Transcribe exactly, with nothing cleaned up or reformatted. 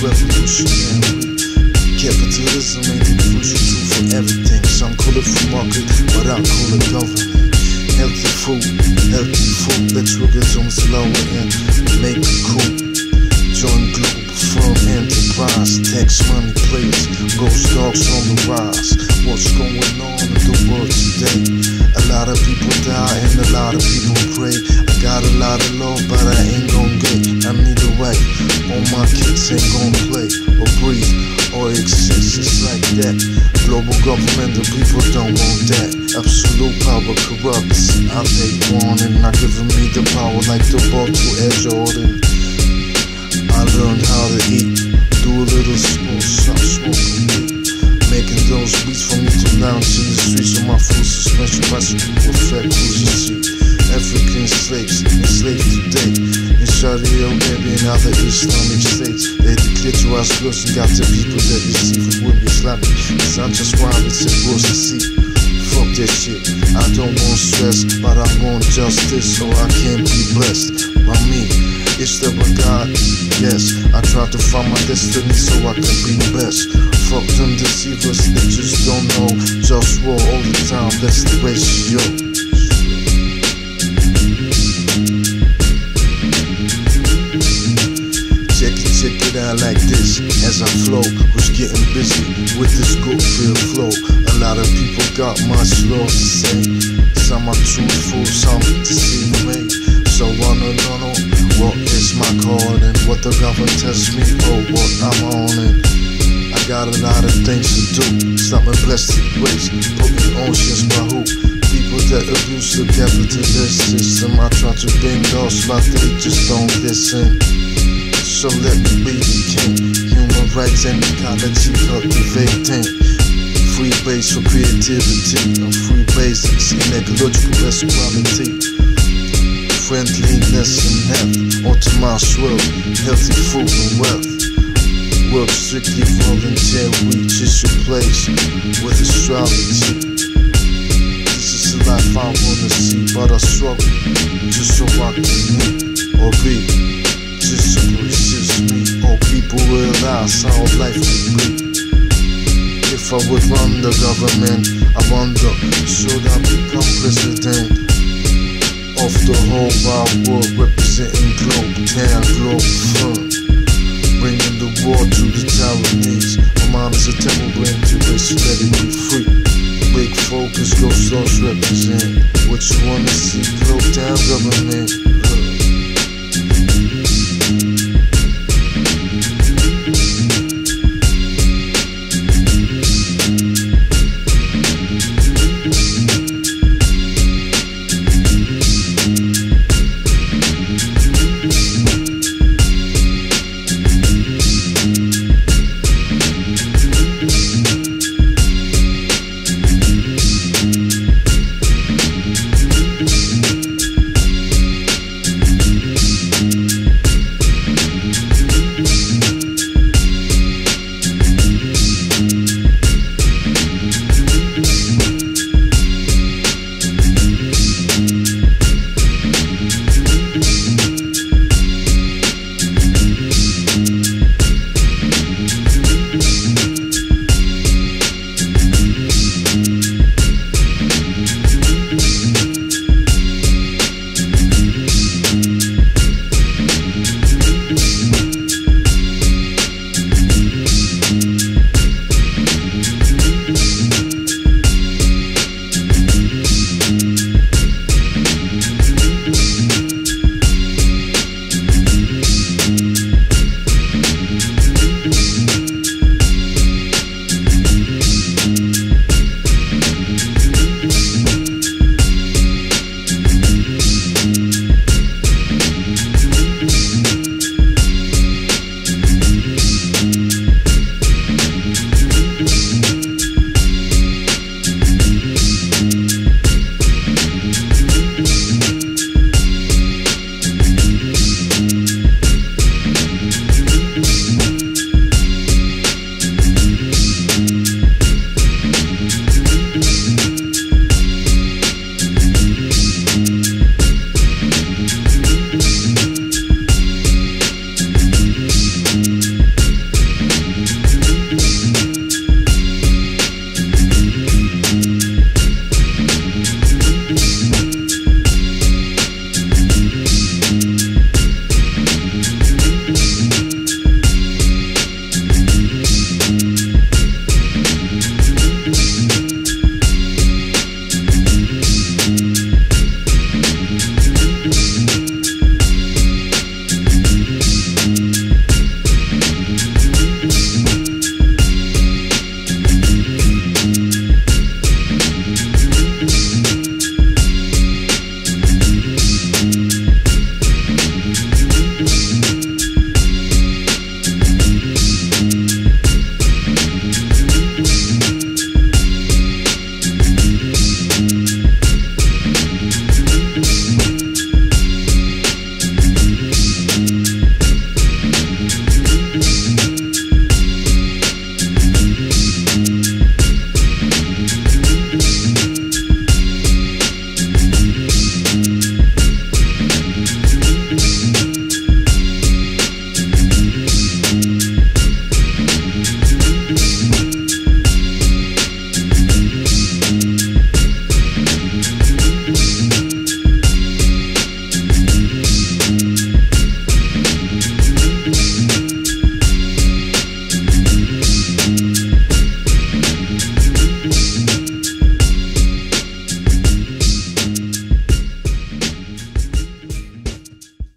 revolutionary. Capitalism ain't the crucial tool for everything. Some call it free market, but I call it government. Healthy food, healthy food. Let's work it on slower and make it cool. Join Globalfirm enterprise. Tax money players, GhostDogz on the rise. What's going on in the world today? A lot of people die and a lot of people pray. I got a lot of love, but I ain't gon' get. I need a wife. All my kids ain't gon' play or breathe or exist just like that. Global government, the people don't want that. Absolute power corrupts. I take warning, not giving me the power like the ball to Air Jordan. I learned how to eat, do a little small shop, smoking weed, making those beats for me to lounge in the streets with my full suspension, bicycle with fat cruiser seat. African slaves, enslaved today, in Saudi Arabia and other Islamic states. They declitorize girls and got the people that deceive it with Islamic. It's not just why it's a gross to see. Fuck that shit, I don't want stress, but I want justice, so I can't be blessed by me. Is there a God? Yes, I try to find my destiny so I can be best. Fuck them deceivers, they just don't know. JustWar all the time, that's the ratio. Check it, check it out like this. As I flow, was getting busy with this good feel flow. A lot of people got much love to say. Some are truthful, some deceive. So I don't know what is my calling, what the government tells me, or what I'm on it. I got a lot of things to do. Stop and bless the ways, putting oceans by who? People that abuse the capitalist system. I try to bring those, but they just don't listen. So let me be the king. Human rights and ecology cultivating. Free base for creativity and free basics in ecological equality. Friendliness and health, automizes, healthy food and wealth. Work strictly voluntary, just replace with astrology. This is the life I wanna see, but I struggle just so I can meet or be. Just so it's just me, or people realize how life could be. If I would run the government, I wonder, should I become president of the whole wide world, representing Globaltown, Globalfirm, bringing the war to the Taiwanese. My mind is a temple brain to race, let it be free. Big focus, GhostDogz represent. What you wanna see, Globaltown government.